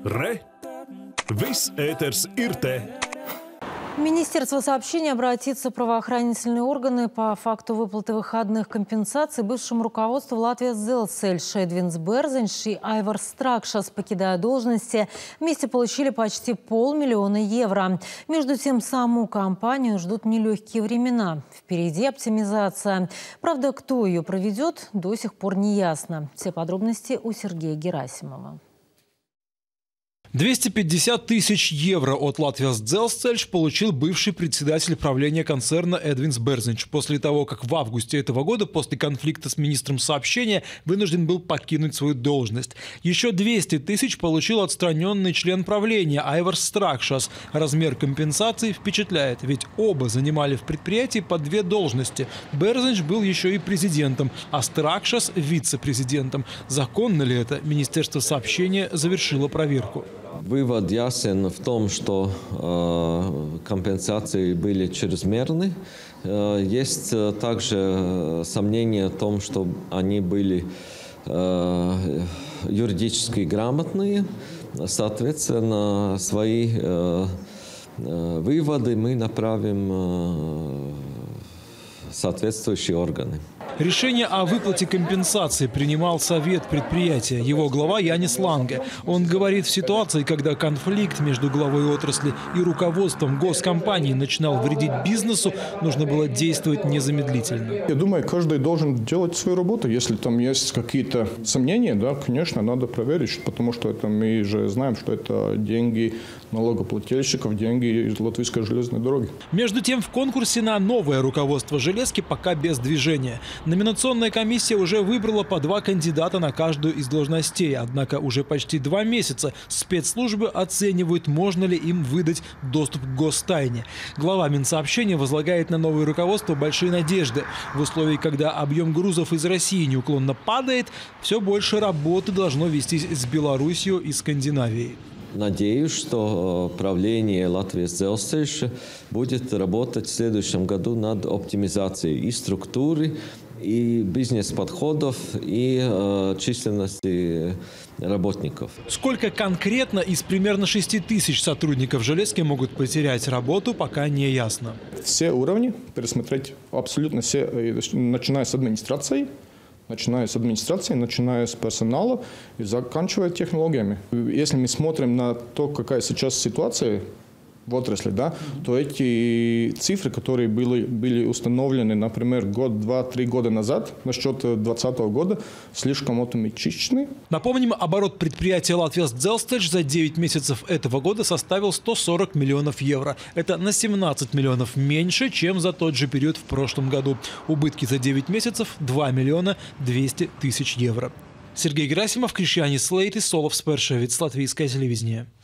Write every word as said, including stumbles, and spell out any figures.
Re! Viss ēters ir te! Министерство сообщения обратится в правоохранительные органы по факту выплаты выходных компенсаций бывшему руководству Латвии Дzelzceļš Эдвинс Берзинш и Айвар Стракшас, покидая должности, вместе получили почти полмиллиона евро. Между тем, саму компанию ждут нелегкие времена. Впереди оптимизация. Правда, кто ее проведет, до сих пор не ясно. Все подробности у Сергея Герасимова. двести пятьдесят тысяч евро от Латвijas Dzelzceļš получил бывший председатель правления концерна Эдвинс Берзинш после того, как в августе этого года после конфликта с министром сообщения вынужден был покинуть свою должность. Еще двести тысяч получил отстраненный член правления Айвар Стракшас. Размер компенсации впечатляет, ведь оба занимали в предприятии по две должности. Берзинш был еще и президентом, а Стракшас – вице-президентом. Законно ли это? Министерство сообщения завершило проверку. Вывод ясен в том, что э, компенсации были чрезмерны. Э, есть также сомнения в том, что они были э, юридически грамотные. Соответственно, свои э, э, выводы мы направим э, в соответствующие органы. Решение о выплате компенсации принимал совет предприятия, его глава Янис Ланге. Он говорит, в ситуации, когда конфликт между главой отрасли и руководством госкомпании начинал вредить бизнесу, нужно было действовать незамедлительно. Я думаю, каждый должен делать свою работу. Если там есть какие-то сомнения, да, конечно, надо проверить, потому что это мы же знаем, что это деньги налогоплательщиков, деньги из Латвийской железной дороги. Между тем, в конкурсе на новое руководство железки пока без движения. Номинационная комиссия уже выбрала по два кандидата на каждую из должностей. Однако уже почти два месяца спецслужбы оценивают, можно ли им выдать доступ к гостайне. Глава Минсообщения возлагает на новое руководство большие надежды. В условиях, когда объем грузов из России неуклонно падает, все больше работы должно вестись с Белоруссией и Скандинавией. Надеюсь, что правление Латвijas Dzelzceļš будет работать в следующем году над оптимизацией и структуры, и бизнес-подходов, и э, численности работников. Сколько конкретно из примерно шести тысяч сотрудников железки могут потерять работу, пока не ясно. Все уровни пересмотреть, абсолютно все, начиная с администрации, начиная с администрации, начиная с персонала и заканчивая технологиями. Если мы смотрим на то, какая сейчас ситуация в отрасли, да, то эти цифры, которые были, были установлены, например, год, два, три года назад, насчет двадцатого года, слишком оптимистичны. Напомним, оборот предприятия Латвijas Dzelzceļš за девять месяцев этого года составил сто сорок миллионов евро. Это на семнадцать миллионов меньше, чем за тот же период в прошлом году. Убытки за девять месяцев – два миллиона двести тысяч евро. Сергей Герасимов, Кришьянис Лейти, Соловс Першевиц, Латвийское телевидение.